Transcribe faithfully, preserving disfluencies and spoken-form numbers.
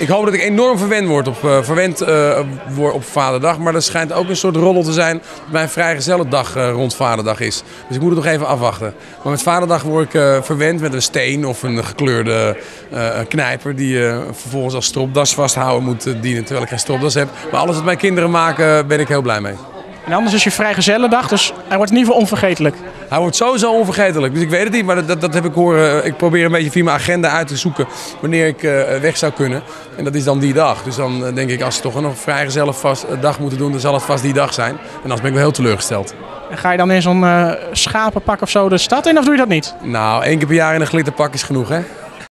Ik hoop dat ik enorm verwend word op, uh, verwend, uh, word op Vaderdag. Maar er schijnt ook een soort roddel te zijn dat mijn vrijgezellendag uh, rond Vaderdag is. Dus ik moet het nog even afwachten. Maar met Vaderdag word ik uh, verwend met een steen of een gekleurde uh, knijper die uh, vervolgens als stropdas vasthouden moet uh, dienen terwijl ik geen stropdas heb. Maar alles wat mijn kinderen maken, ben ik heel blij mee. En anders is je vrijgezellendag, dus hij wordt in ieder geval onvergetelijk. Hij wordt sowieso onvergetelijk, dus ik weet het niet, maar dat, dat heb ik horen. Ik probeer een beetje via mijn agenda uit te zoeken wanneer ik uh, weg zou kunnen. En dat is dan die dag. Dus dan uh, denk ik, als ze toch een vrijgezellig vast dag moeten doen, dan zal het vast die dag zijn. En anders ben ik wel heel teleurgesteld. En ga je dan in zo'n uh, schapenpak of zo de stad in, of doe je dat niet? Nou, één keer per jaar in een glitterpak is genoeg, hè?